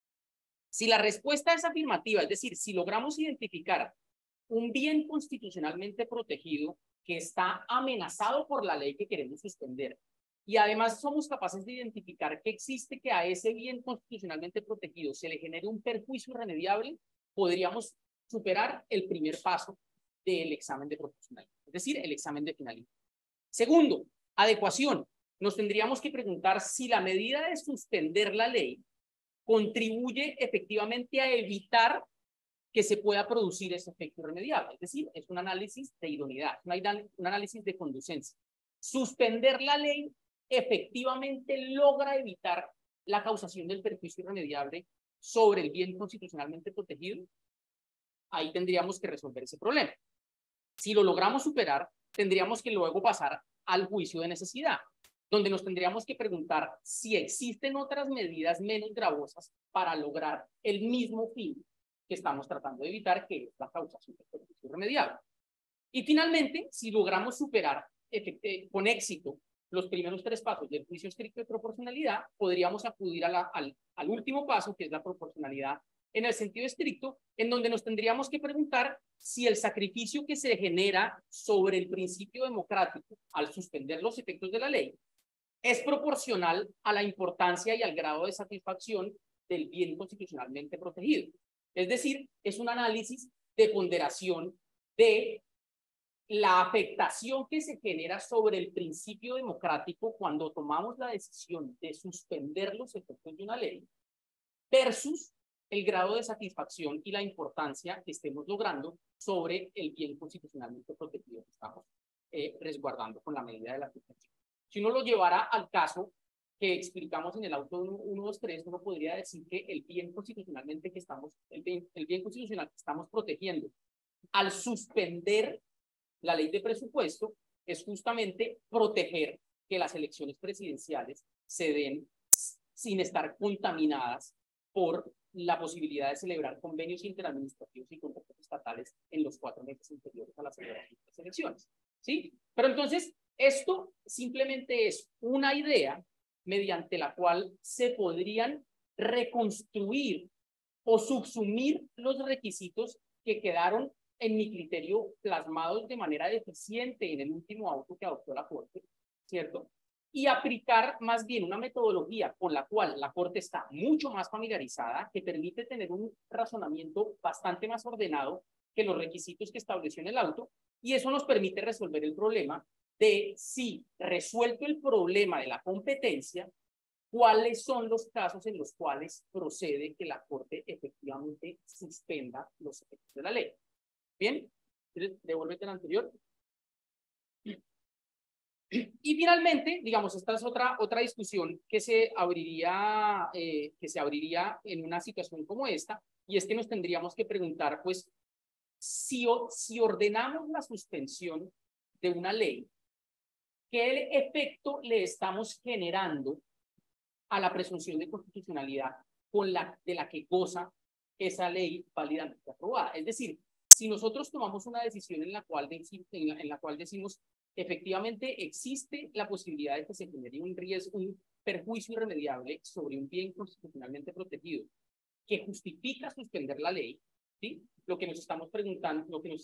Si la respuesta es afirmativa, es decir, si logramos identificar un bien constitucionalmente protegido que está amenazado por la ley que queremos suspender, y además somos capaces de identificar que existe que a ese bien constitucionalmente protegido se le genere un perjuicio irremediable, podríamos superar el primer paso del examen de proporcionalidad, es decir, el examen de finalidad. Segundo, adecuación. Nos tendríamos que preguntar si la medida de suspender la ley contribuye efectivamente a evitar que se pueda producir ese efecto irremediable. Es decir, es un análisis de idoneidad, un análisis de conducencia. Suspender la ley efectivamente logra evitar la causación del perjuicio irremediable sobre el bien constitucionalmente protegido. Ahí tendríamos que resolver ese problema. Si lo logramos superar, tendríamos que luego pasar al juicio de necesidad, donde nos tendríamos que preguntar si existen otras medidas menos gravosas para lograr el mismo fin que estamos tratando de evitar, que es la causación del perjuicio irremediable. Y finalmente, si logramos superar con éxito los primeros tres pasos del juicio estricto de proporcionalidad, podríamos acudir al último paso, que es la proporcionalidad en el sentido estricto, en donde nos tendríamos que preguntar si el sacrificio que se genera sobre el principio democrático al suspender los efectos de la ley es proporcional a la importancia y al grado de satisfacción del bien constitucionalmente protegido. Es decir, es un análisis de ponderación de la afectación que se genera sobre el principio democrático cuando tomamos la decisión de suspender los efectos de una ley versus el grado de satisfacción y la importancia que estemos logrando sobre el bien constitucionalmente protegido que estamos resguardando con la medida de la suspensión. Si uno lo llevara al caso que explicamos en el auto 123, uno podría decir que el bien constitucionalmente que estamos, el bien constitucional que estamos protegiendo al suspender la ley de presupuesto es justamente proteger que las elecciones presidenciales se den sin estar contaminadas por la posibilidad de celebrar convenios interadministrativos y contratos estatales en los 4 meses anteriores a la celebración de las elecciones. ¿Sí? Pero entonces, esto simplemente es una idea mediante la cual se podrían reconstruir o subsumir los requisitos que quedaron, en mi criterio, plasmados de manera deficiente en el último auto que adoptó la Corte, ¿cierto? Y aplicar más bien una metodología con la cual la Corte está mucho más familiarizada, que permite tener un razonamiento bastante más ordenado que los requisitos que estableció en el auto, y eso nos permite resolver el problema de si, resuelto el problema de la competencia, cuáles son los casos en los cuales procede que la Corte efectivamente suspenda los efectos de la ley. Bien, devuélvete al anterior. Y finalmente, digamos, esta es otra discusión que se abriría en una situación como esta, y es que nos tendríamos que preguntar, pues, si ordenamos la suspensión de una ley, ¿qué efecto le estamos generando a la presunción de constitucionalidad de la que goza esa ley válidamente aprobada? Es decir, si nosotros tomamos una decisión en la cual decimos efectivamente existe la posibilidad de que se genere un riesgo, un perjuicio irremediable sobre un bien constitucionalmente protegido que justifica suspender la ley, ¿sí? Lo que nos estamos preguntando, lo que nos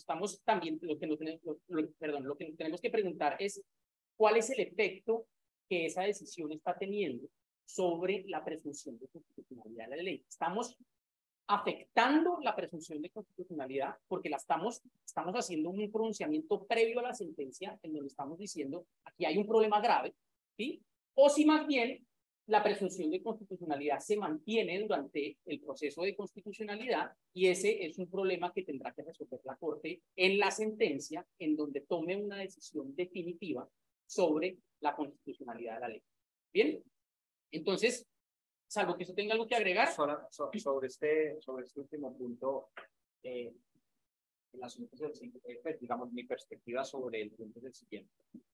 tenemos que preguntar es cuál es el efecto que esa decisión está teniendo sobre la presunción de constitucionalidad de la ley. Estamos afectando la presunción de constitucionalidad porque estamos haciendo un pronunciamiento previo a la sentencia en donde estamos diciendo aquí hay un problema grave, ¿sí? O si más bien la presunción de constitucionalidad se mantiene durante el proceso de constitucionalidad y ese es un problema que tendrá que resolver la Corte en la sentencia en donde tome una decisión definitiva sobre la constitucionalidad de la ley. Bien, entonces, salvo que eso tenga algo que agregar. Sobre este último punto, el asunto es el siguiente, pues, digamos, mi perspectiva sobre el punto es el siguiente.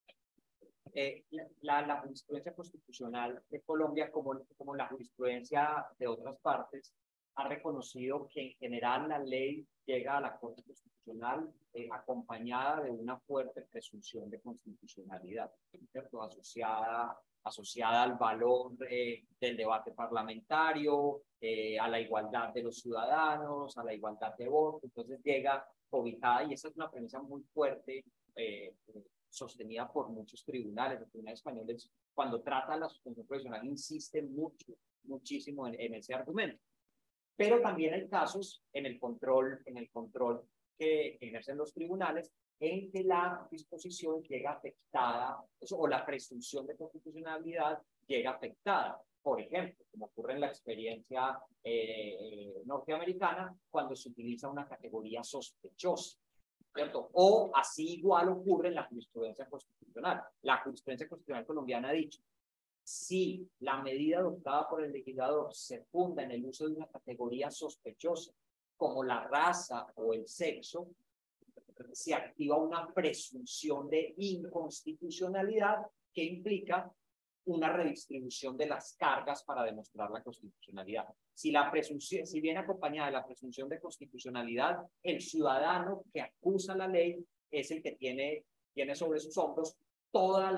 La jurisprudencia constitucional de Colombia, como la jurisprudencia de otras partes, ha reconocido que en general la ley llega a la Corte Constitucional constitucional acompañada de una fuerte presunción de constitucionalidad, ¿cierto? Asociada al valor del debate parlamentario, a la igualdad de los ciudadanos, a la igualdad de voto. Entonces llega cobijada, y esa es una premisa muy fuerte, sostenida por muchos tribunales. Los tribunales españoles, cuando tratan la suspensión provisional, insisten muchísimo en ese argumento. Pero también hay casos en el control que ejercen los tribunales en que la disposición llega afectada, o la presunción de constitucionalidad llega afectada. Por ejemplo, como ocurre en la experiencia norteamericana, cuando se utiliza una categoría sospechosa, ¿cierto? O así igual ocurre en la jurisprudencia constitucional. La jurisprudencia constitucional colombiana ha dicho: si la medida adoptada por el legislador se funda en el uso de una categoría sospechosa, como la raza o el sexo, se activa una presunción de inconstitucionalidad que implica una redistribución de las cargas para demostrar la constitucionalidad. Si viene acompañada de la presunción de constitucionalidad, el ciudadano que acusa la ley es el que tiene sobre sus hombros toda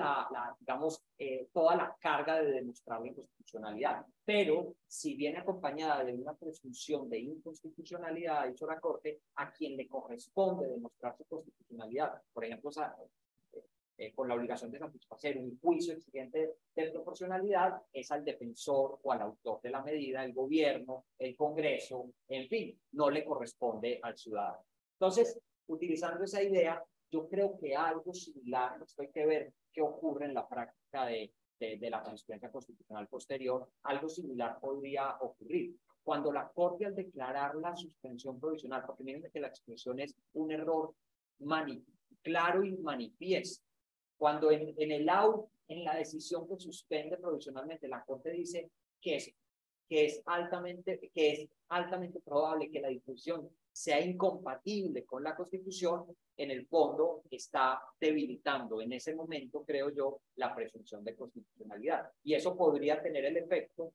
toda la carga de demostrar la inconstitucionalidad. Pero si viene acompañada de una presunción de inconstitucionalidad, ha dicho la Corte, a quien le corresponde demostrar su constitucionalidad, por ejemplo, con la obligación de satisfacer un juicio exigente de proporcionalidad, es al defensor o al autor de la medida, el gobierno, el Congreso, en fin, no le corresponde al ciudadano. Entonces, utilizando esa idea, yo creo que algo similar, esto hay que ver qué ocurre en la práctica de la jurisprudencia constitucional posterior, algo similar podría ocurrir. Cuando la Corte, al declarar la suspensión provisional, porque miren que la expresión es un error claro y manifiesto, cuando en la decisión que suspende provisionalmente, la Corte dice que es altamente probable que la disposición sea incompatible con la Constitución, en el fondo está debilitando en ese momento, creo yo, la presunción de constitucionalidad. Y eso podría tener el efecto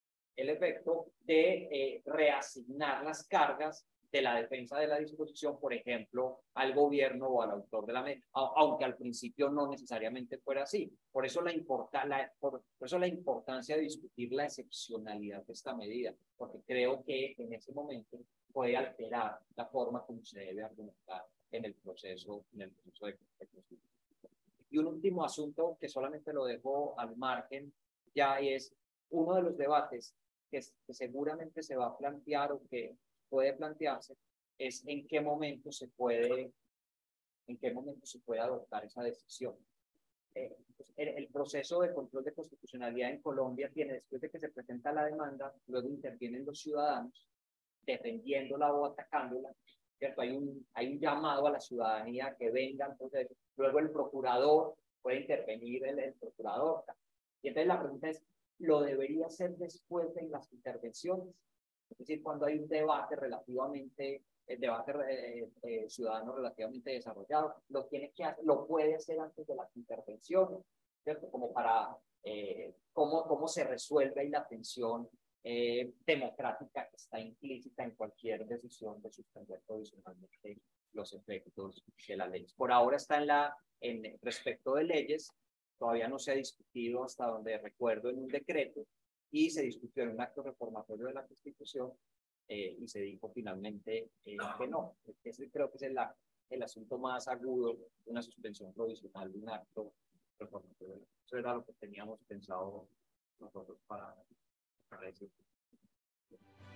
de reasignar las cargas de la defensa de la disposición, por ejemplo, al gobierno o al autor de la medida, aunque al principio no necesariamente fuera así. Por eso la importancia de discutir la excepcionalidad de esta medida, porque creo que en ese momento puede alterar la forma como se debe argumentar en el proceso de constitución. Y un último asunto que solamente lo dejo al margen, ya es uno de los debates que seguramente se va a plantear o que puede plantearse, es en qué momento se puede adoptar esa decisión. El proceso de control de constitucionalidad en Colombia tiene, después de que se presenta la demanda, luego intervienen los ciudadanos defendiéndola o atacándola, ¿cierto? Hay un llamado a la ciudadanía que venga, entonces luego el procurador puede intervenir, el procurador. Y entonces la pregunta es, ¿lo debería hacer después de las intervenciones? Es decir, cuando hay un debate ciudadano relativamente desarrollado, lo puede hacer antes de las intervenciones, ¿cierto? Como para cómo se resuelve ahí la tensión democrática que está implícita en cualquier decisión de suspender provisionalmente los efectos de la ley. Por ahora está respecto de leyes, todavía no se ha discutido, hasta donde recuerdo, en un decreto, y se discutió en un acto reformatorio de la Constitución, y se dijo finalmente que no. Ese creo que es el asunto más agudo de una suspensión provisional de un acto reformatorio. Eso era lo que teníamos pensado nosotros para decir.